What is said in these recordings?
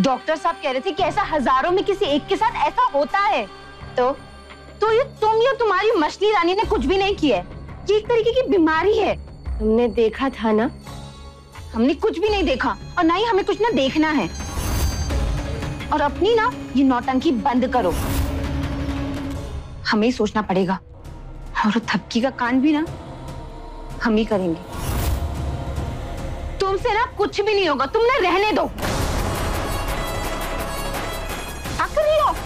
Doctor साहब कह रहे थे कि ऐसा हजारों में किसी एक के साथ ऐसा होता है। तो ये तुम या तुम्हारी मछली रानी ने कुछ भी नहीं किया है। ये एक तरीके की बीमारी है। तुमने देखा था ना? हमने कुछ भी नहीं देखा और ना ही हमें कुछ ना देखना है। और अपनी ना ये नौटंकी बंद करो। हमें ही सोचना पड़ेगा और थपकी का कांड भी ना हम ही करेंगे। तुमसे ना कुछ भी नहीं होगा, तुम ना रहने दो। क्या कर रही हो?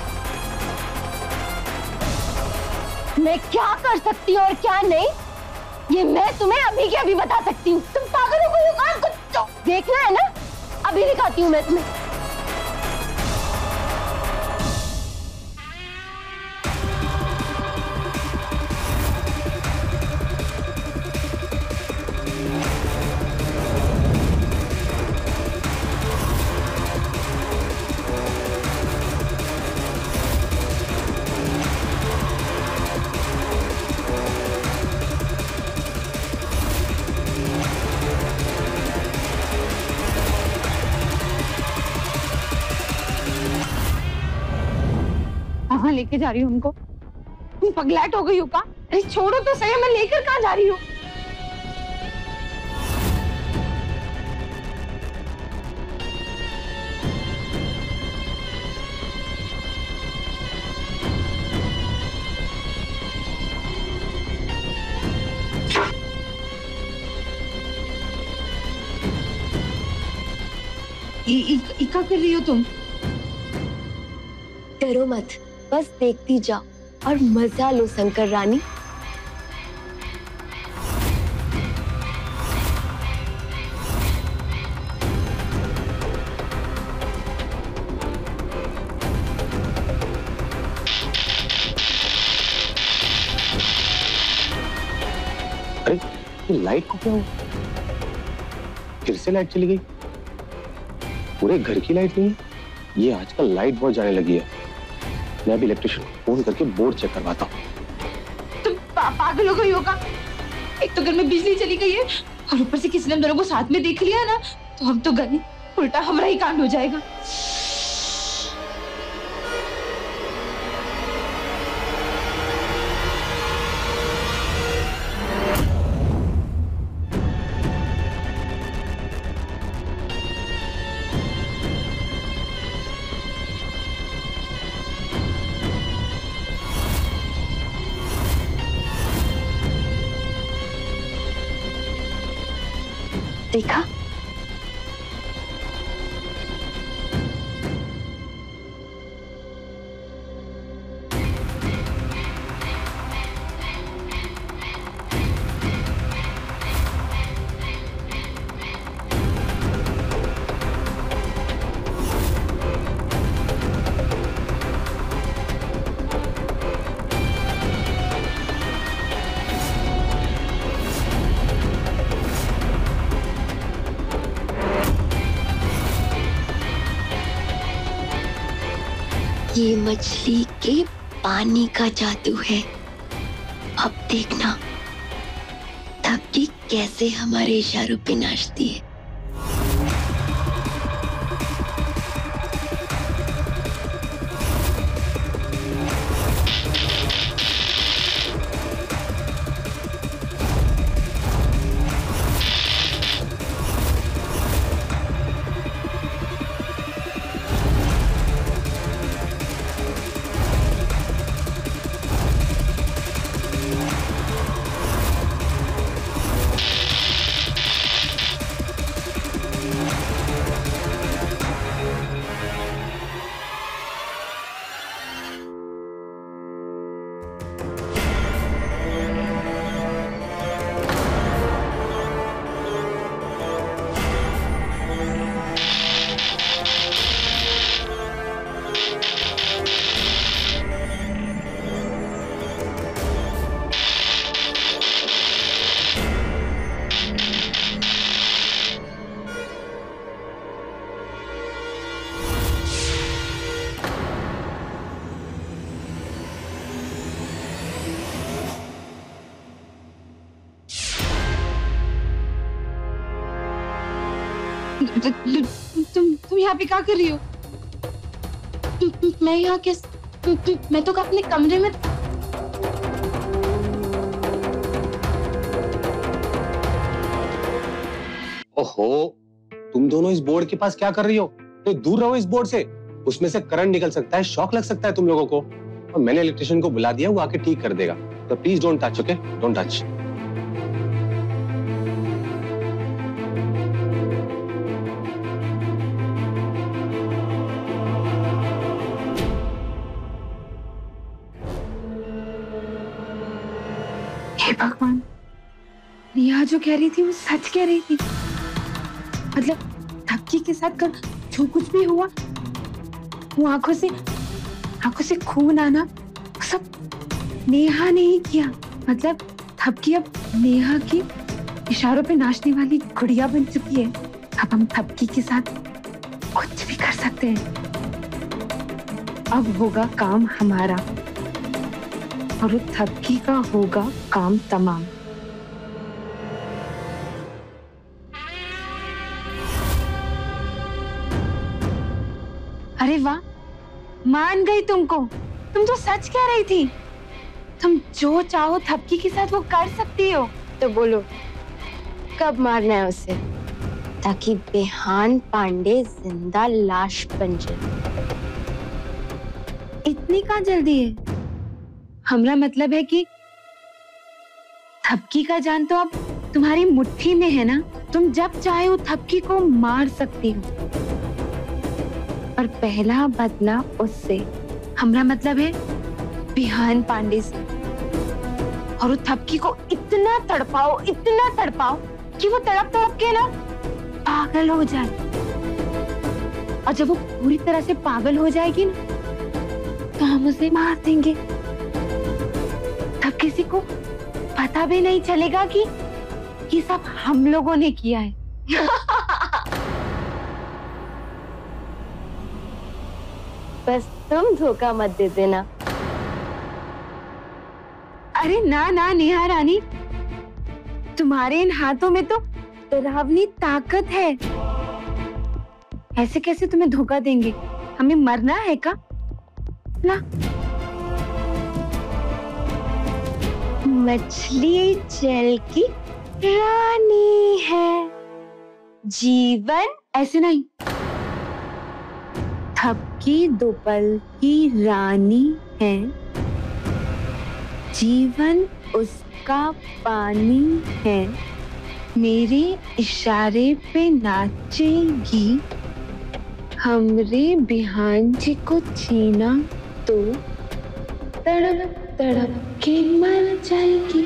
मैं क्या कर सकती हूँ और क्या नहीं, ये मैं तुम्हें अभी के अभी बता सकती हूँ। तुम पागल हो गई हो? कुछ तो देखना है ना, अभी दिखाती हूँ मैं तुम्हें। कहाँ लेके जा रही हो उनको? तुम पगलैट हो गई हो क्या? अरे छोड़ो तो सही, मैं लेकर कहाँ जा रही हूँ? क्या कर रही हो तुम? डरो मत, बस देखती जाओ और मजा लो शंकर रानी। अरे ये लाइट को क्या हुआ? फिर से लाइट चली गई। पूरे घर की लाइट नहीं है। ये आजकल लाइट बहुत जाने लगी है। मैं अभी इलेक्ट्रिशियन को फोन करके बोर्ड चेक करवाता हूँ। तुम पागल हो गई होगा। एक तो घर में बिजली चली गई है और ऊपर से किसी ने हम दोनों को साथ में देख लिया ना, तो हम तो गए, उल्टा हमारा ही कांड हो जाएगा। देखा? ये मछली के पानी का जादू है। अब देखना थपकी कैसे हमारे इशारों पे नाचती है। तुम यहाँ पे क्या कर रही हो? मैं यहाँ किस मैं तो अपने कमरे में। ओहो, तुम दोनों इस बोर्ड के पास क्या कर रही हो? तो दूर रहो इस बोर्ड से, उसमें से करंट निकल सकता है, शॉक लग सकता है तुम लोगों को। और मैंने इलेक्ट्रिशियन को बुला दिया, वो आके ठीक कर देगा। तो please don't touch, okay? Don't touch. हे भगवान, नेहा जो कह रही थी वो सच कह रही थी। मतलब धक्की के साथ कल जो कुछ भी हुआ, वो आंखों से खून आना, वो सब नेहा ने ही किया। मतलब थपकी अब नेहा की इशारों पे नाचने वाली गुड़िया बन चुकी है। अब हम थपकी के साथ कुछ भी कर सकते हैं। अब होगा काम हमारा और वो थपकी का होगा काम तमाम। अरे वाह, मान गई तुमको। तुम तो सच कह रही थी। तुम जो चाहो थपकी के साथ वो कर सकती हो। तो बोलो कब मारना है उसे, ताकि बिहान पांडे जिंदा लाश बन जाए। इतनी कहाँ जल्दी है? हमारा मतलब है कि थपकी का जान तो अब तुम्हारी मुट्ठी में है ना। तुम जब चाहे वो थपकी को मार सकती हो, पर पहला बदला उससे। हमारा मतलब है बिहान पांडे से। और वो थपकी को इतना तड़पाओ कि वो तड़प के ना पागल हो जाए। और जब वो पूरी तरह से पागल हो जाएगी ना, तो हम उसे मार देंगे। तब किसी को पता भी नहीं चलेगा कि ये सब हम लोगों ने किया है। बस तुम धोखा मत दे देना। अरे ना ना नेहा रानी, तुम्हारे इन हाथों में तो डरावनी ताकत है। ऐसे कैसे तुम्हें धोखा देंगे? हमें मरना है का? ना, मछली जल की रानी है, जीवन ऐसे नहीं। थपकी दो पल की रानी है, जीवन उसका पानी है। मेरे इशारे पे नाचेगी, हमरे बिहान जी को छीना तो तड़प तड़प के मर जाएगी।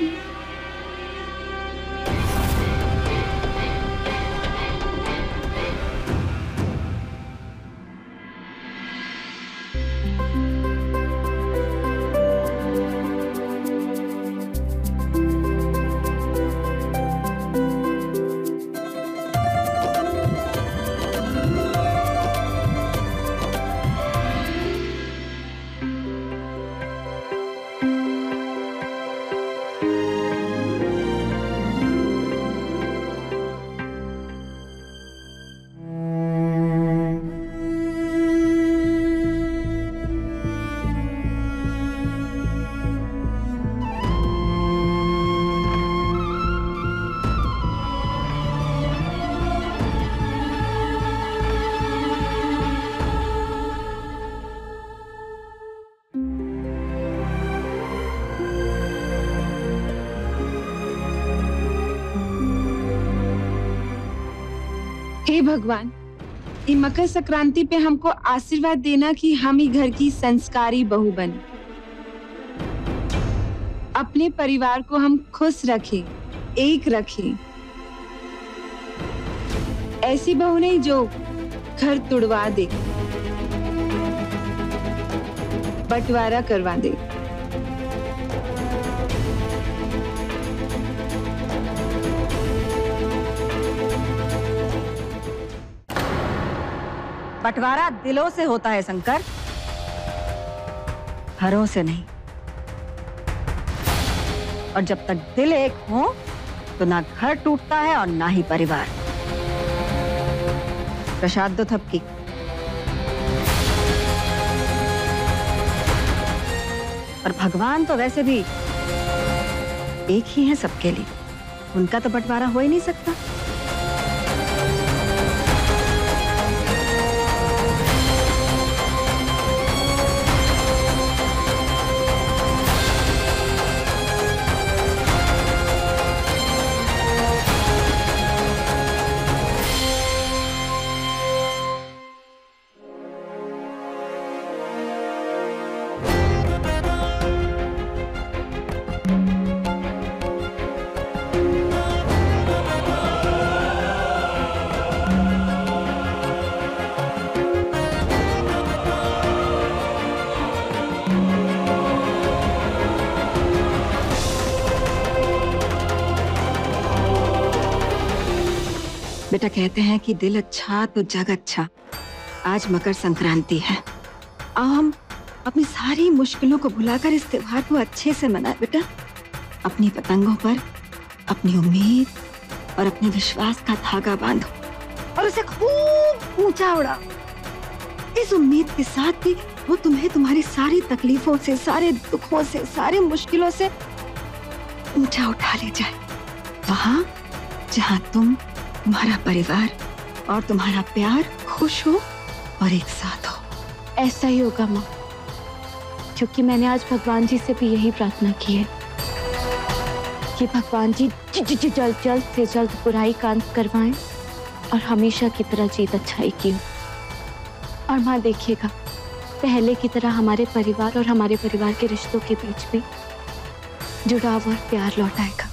हे भगवान, ये मकर संक्रांति पे हमको आशीर्वाद देना कि हम ही घर की संस्कारी बहू बने। अपने परिवार को हम खुश रखें, एक रखें। ऐसी बहू नहीं जो घर तुड़वा दे, बंटवारा करवा दे। बंटवारा दिलों से होता है शंकर, घरों से नहीं। और जब तक दिल एक हो तो ना घर टूटता है और ना ही परिवार। प्रसाद दो थपकी। और भगवान तो वैसे भी एक ही है सबके लिए, उनका तो बंटवारा हो ही नहीं सकता। बेटा कहते हैं कि दिल अच्छा तो जग अच्छा। आज मकर संक्रांति है, आओ हम अपनी सारी मुश्किलों को भुलाकर इस त्योहार को अच्छे से मनाएं बेटा। अपनी पतंगों पर अपनी उम्मीद और अपने विश्वास का धागा बांधो और उसे खूब ऊंचा उड़ाओ, इस उम्मीद के साथ कि वो तुम्हें तुम्हारी सारी तकलीफों से, सारे दुखों से, सारे मुश्किलों से ऊंचा उठा ले जाए, वहां जहां तुम, तुम्हारा परिवार और तुम्हारा प्यार खुश हो और एक साथ हो। ऐसा ही होगा माँ, क्योंकि मैंने आज भगवान जी से भी यही प्रार्थना की है कि भगवान जी जल्द से जल्द बुराई का अंत करवाएं और हमेशा की तरह जीत अच्छाई की हो। और माँ देखिएगा, पहले की तरह हमारे परिवार और हमारे परिवार के रिश्तों के बीच भी जुड़ाव और प्यार लौट आएगा।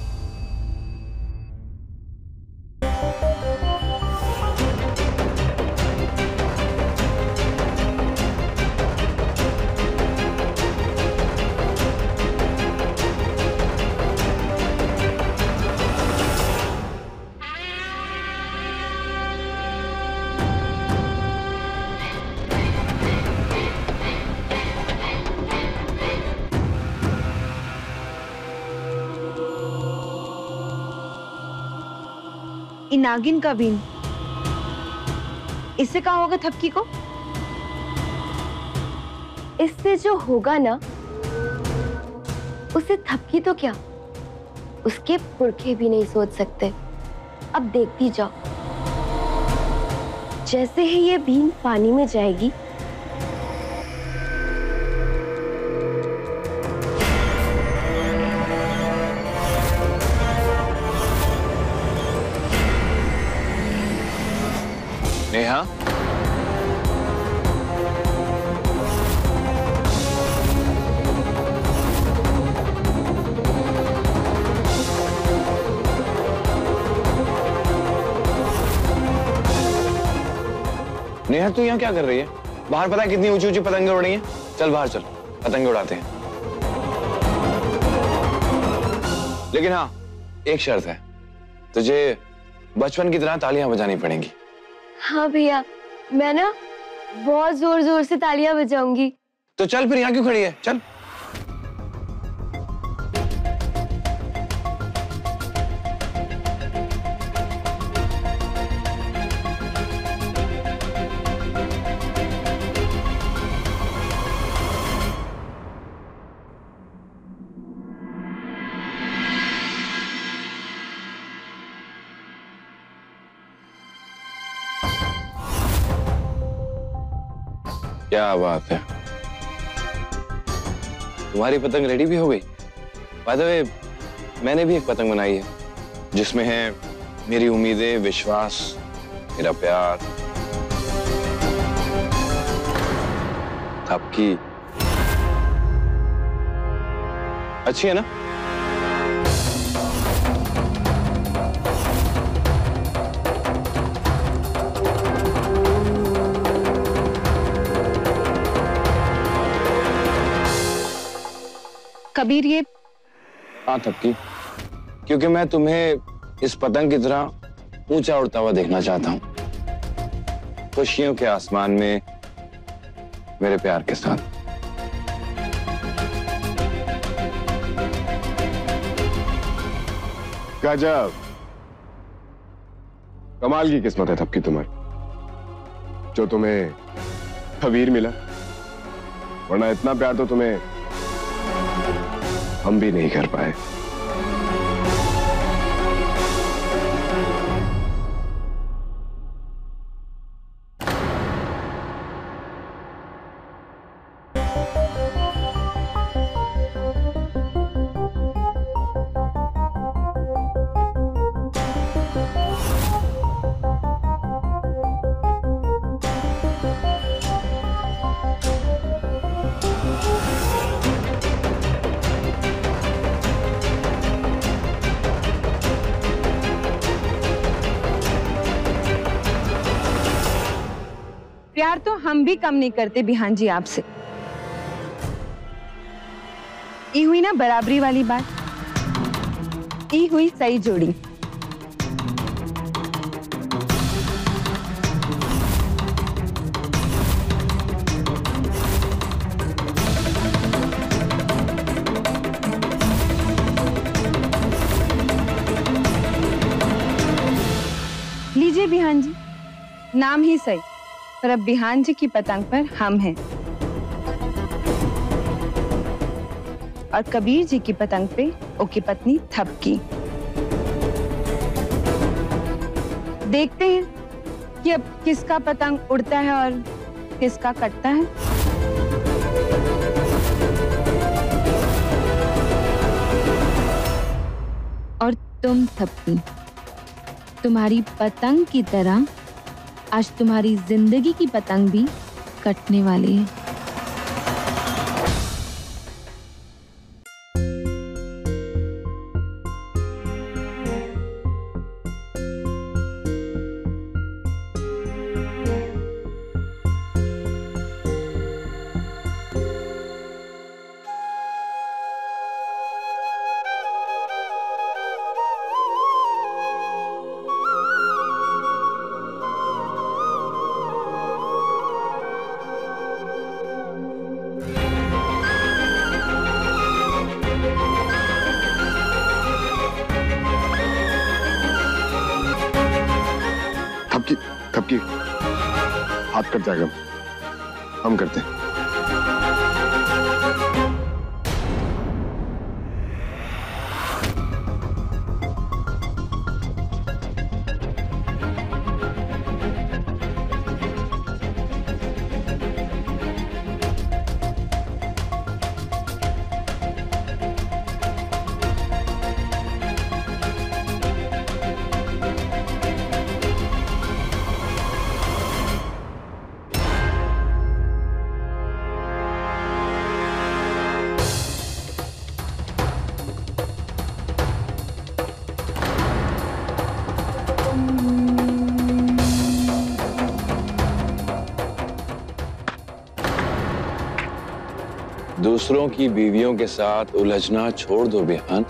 नागिन का बीन, इससे कहा होगा थपकी को? इससे जो होगा ना, उसे थपकी तो क्या, उसके पुरखे भी नहीं सोच सकते। अब देखती जाओ, जैसे ही ये बीन पानी में जाएगी, नेहा, नेहा तू यहाँ क्या कर रही है? बाहर पता है कितनी ऊंची ऊंची पतंगें उड़ रही हैं? चल बाहर चल, पतंगे उड़ाते हैं। लेकिन हाँ, एक शर्त है, तुझे बचपन की तरह तालियां बजानी पड़ेंगी। हाँ भैया, मैं ना बहुत जोर जोर से तालियां बजाऊंगी। तो चल फिर, यहाँ क्यों खड़ी है? चल। क्या बात है, तुम्हारी पतंग रेडी भी हो गई? बाय द वे, मैंने भी एक पतंग बनाई है जिसमें है मेरी उम्मीदें, विश्वास, मेरा प्यार, थपकी। अच्छी है ना? कबीर, ये हाँ थपकी, क्योंकि मैं तुम्हें इस पतंग की तरह ऊंचा उड़ता हुआ देखना चाहता हूं, खुशियों के आसमान में मेरे प्यार के साथ। गजब, कमाल की किस्मत है थपकी तुम्हारी, जो तुम्हें कबीर मिला, वरना इतना प्यार तो तुम्हें हम भी नहीं कर पाए। प्यार तो हम भी कम नहीं करते बिहान जी आपसे। ये हुई ना बराबरी वाली बात, ये हुई सही जोड़ी। लीजिए बिहान जी, नाम ही सही, पर अब बिहान जी की पतंग पर हम हैं और कबीर जी की पतंग पे उनकी पत्नी थपकी। देखते हैं कि अब किसका पतंग उड़ता है और किसका कटता है। और तुम थपकी, तुम्हारी पतंग की तरह आज तुम्हारी जिंदगी की पतंग भी कटने वाली है। थपकी हाथ कट जाएगा, हम करते हैं। दूसरों की बीवियों के साथ उलझना छोड़ दो बिहान।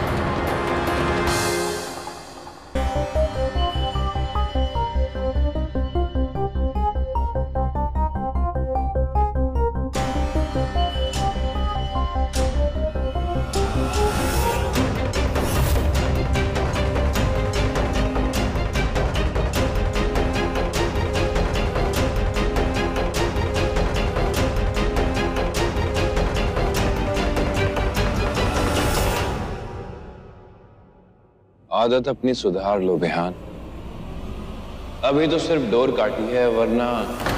आदत अपनी सुधार लो बिहान, अभी तो सिर्फ डोर काटी है, वरना